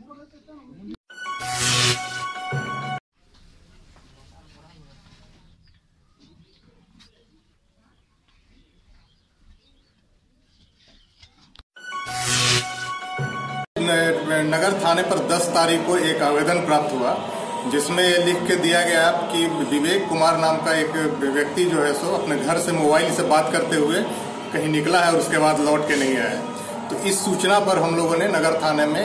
नगर थाने पर 10 तारीख को एक आवेदन प्राप्त हुआ, जिसमें लिख के दिया गया कि विवेक कुमार नाम का एक व्यक्ति जो है सो अपने घर से मोबाइल से बात करते हुए कहीं निकला है और उसके बाद लौट के नहीं आया। तो इस सूचना पर हम लोगों ने नगर थाने में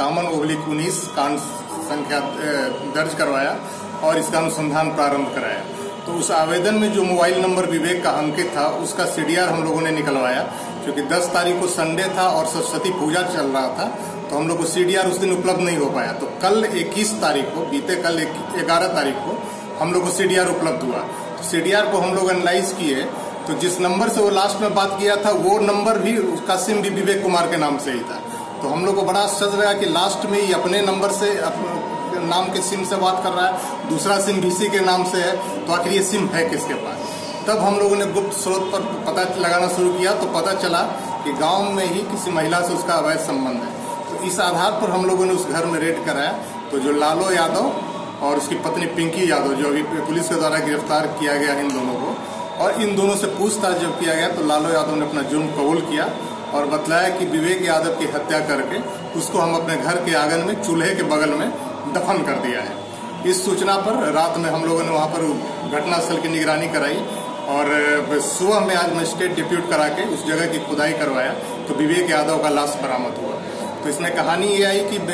151/19 कांड संख्या दर्ज करवाया और इसका अनुसंधान प्रारंभ कराया। तो उस आवेदन में जो मोबाइल नंबर विवेक का अंकित था उसका सीडीआर हम लोगों ने निकलवाया, क्योंकि 10 तारीख को संडे था और सरस्वती पूजा चल रहा था, तो हम लोग को सीडीआर उस दिन उपलब्ध नहीं हो पाया। तो कल 21 तारीख को, बीते कल 11 तारीख को हम लोग को सीडीआर उपलब्ध हुआ। तो सीडीआर को हम लोग एनालाइज किए, तो जिस नंबर से वो लास्ट में बात किया था वो नंबर भी, उसका सिम भी विवेक कुमार के नाम से ही था। तो हम लोग को बड़ा आश्चर्य लगा कि लास्ट में ही अपने नंबर से नाम के सिम से बात कर रहा है, दूसरा सिम भीसी के नाम से है, तो आखिर ये सिम है किसके पास। तब हम लोगों ने गुप्त स्रोत पर पता लगाना शुरू किया, तो पता चला कि गांव में ही किसी महिला से उसका अवैध संबंध है। तो इस आधार पर हम लोगों ने उस घर में रेड कराया। तो जो लालो यादव और उसकी पत्नी पिंकी यादव, जो अभी पुलिस के द्वारा गिरफ्तार किया गया इन दोनों को, और इन दोनों से पूछताछ जब किया गया तो लालो यादव ने अपना जुर्म कबूल किया और बतलाया कि विवेक यादव की हत्या करके उसको हम अपने घर के आंगन में चूल्हे के बगल में दफन कर दिया है। इस सूचना पर रात में हम लोगों ने वहां पर घटनास्थल की निगरानी कराई और सुबह में आज मजिस्ट्रेट डिप्यूट करा के उस जगह की खुदाई करवाया, तो विवेक यादव का लाश बरामद हुआ। तो इसमें कहानी ये आई कि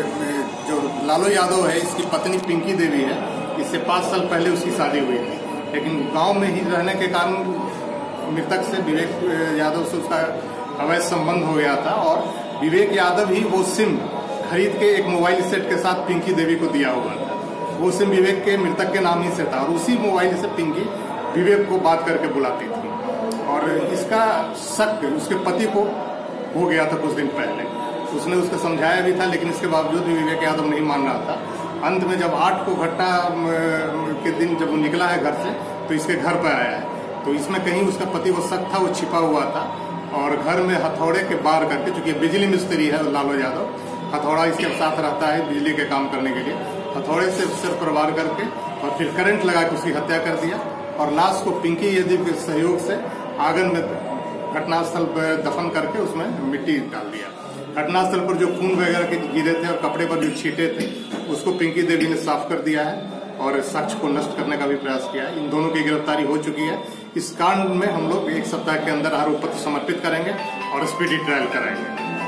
जो लालो यादव है, इसकी पत्नी पिंकी देवी है, इससे 5 साल पहले उसकी शादी हुई थी, लेकिन गांव में ही रहने के कारण मृतक से विवेक यादव से उसका अवैध संबंध हो गया था और विवेक यादव ही वो सिम खरीद के एक मोबाइल सेट के साथ पिंकी देवी को दिया हुआ था। वो सिम विवेक के मृतक के नाम ही से था और उसी मोबाइल से पिंकी विवेक को बात करके बुलाती थी। और इसका शक उसके पति को हो गया था कुछ दिन पहले, उसने उसको समझाया भी था, लेकिन इसके बावजूद भी विवेक यादव नहीं मान रहा था। अंत में जब 8 को घटना के दिन जब वो निकला है घर से, तो इसके घर पर आया है, तो इसमें कहीं उसका पति वो शक था, वो छिपा हुआ था और घर में हथौड़े के बार करके, चूंकि बिजली मिस्त्री है लालो यादव, हथौड़ा इसके साथ रहता है बिजली के काम करने के लिए, हथौड़े से सिर पर वार करके और फिर करंट लगा के उसकी हत्या कर दिया और लाश को पिंकी यादव के सहयोग से आंगन में घटनास्थल पर दफन करके उसमें मिट्टी डाल दिया। घटनास्थल पर जो खून वगैरह के गिरे थे और कपड़े पर जो छींटे थे उसको पिंकी देवी ने साफ कर दिया है और साक्ष्य को नष्ट करने का भी प्रयास किया है। इन दोनों की गिरफ्तारी हो चुकी है। इस कांड में हम लोग 1 सप्ताह के अंदर आरोप पत्र समर्पित करेंगे और स्पीडी ट्रायल कराएंगे।